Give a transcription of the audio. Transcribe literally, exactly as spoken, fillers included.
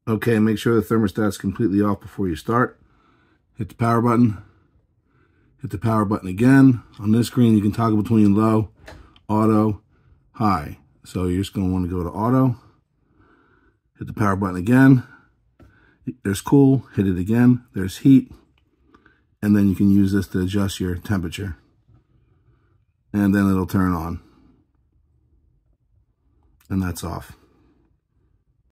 Okay, make sure the thermostat's completely off before you start. Hit the power button. Hit the power button again. On this screen, you can toggle between low, auto, high. So you're just going to want to go to auto. Hit the power button again. There's cool. Hit it again. There's heat. And then you can use this to adjust your temperature. And then it'll turn on. And that's off.